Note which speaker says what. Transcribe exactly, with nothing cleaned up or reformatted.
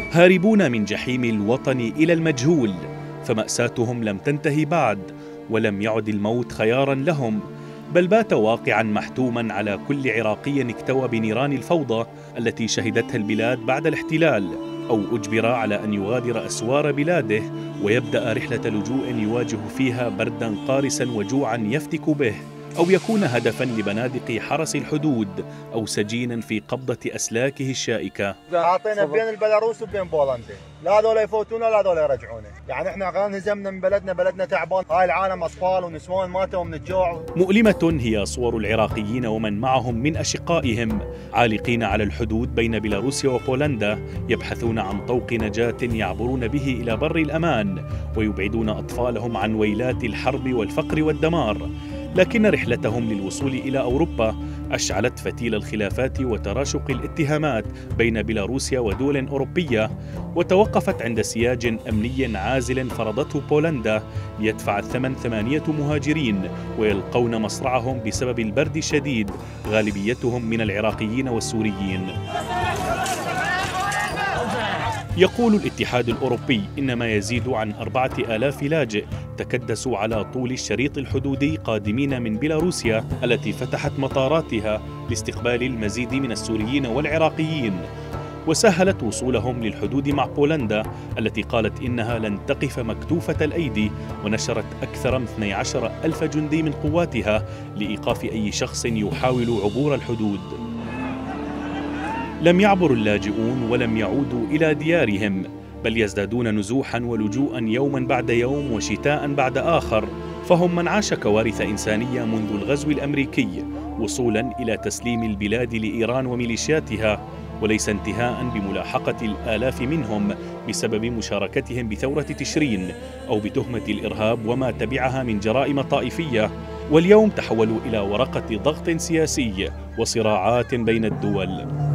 Speaker 1: هاربون من جحيم الوطن إلى المجهول، فمأساتهم لم تنتهي بعد، ولم يعد الموت خيارا لهم، بل بات واقعا محتوما على كل عراقي اكتوى بنيران الفوضى التي شهدتها البلاد بعد الاحتلال، أو أجبر على أن يغادر أسوار بلاده ويبدأ رحلة لجوء يواجه فيها بردا قارسا وجوعا يفتك به، أو يكون هدفا لبنادق حرس الحدود، أو سجينا في قبضة أسلاكه الشائكة.
Speaker 2: أعطينا بين البيلاروس وبين بولندا، لا ذولا يفوتونا لا ذولا يرجعونا، يعني احنا قام هزمنا من بلدنا، بلدنا تعبان، هاي العالم أطفال ونسوان ماتوا من الجوع.
Speaker 1: مؤلمة هي صور العراقيين ومن معهم من أشقائهم عالقين على الحدود بين بيلاروسيا وبولندا، يبحثون عن طوق نجاة يعبرون به إلى بر الأمان، ويبعدون أطفالهم عن ويلات الحرب والفقر والدمار. لكن رحلتهم للوصول إلى أوروبا أشعلت فتيل الخلافات وتراشق الاتهامات بين بيلاروسيا ودول أوروبية، وتوقفت عند سياج أمني عازل فرضته بولندا ليدفع الثمن ثمانية مهاجرين ويلقون مصرعهم بسبب البرد الشديد، غالبيتهم من العراقيين والسوريين. يقول الاتحاد الأوروبي إن ما يزيد عن أربعة آلاف لاجئ تكدسوا على طول الشريط الحدودي قادمين من بيلاروسيا التي فتحت مطاراتها لاستقبال المزيد من السوريين والعراقيين، وسهلت وصولهم للحدود مع بولندا التي قالت إنها لن تقف مكتوفة الأيدي، ونشرت أكثر من اثني عشر ألف جندي من قواتها لإيقاف أي شخص يحاول عبور الحدود. لم يعبر اللاجئون ولم يعودوا إلى ديارهم، بل يزدادون نزوحا ولجوءا يوما بعد يوم وشتاء بعد آخر، فهم من عاش كوارث إنسانية منذ الغزو الأمريكي وصولا إلى تسليم البلاد لإيران وميليشياتها، وليس انتهاء بملاحقة الآلاف منهم بسبب مشاركتهم بثورة تشرين أو بتهمة الإرهاب وما تبعها من جرائم طائفية، واليوم تحولوا إلى ورقة ضغط سياسي وصراعات بين الدول.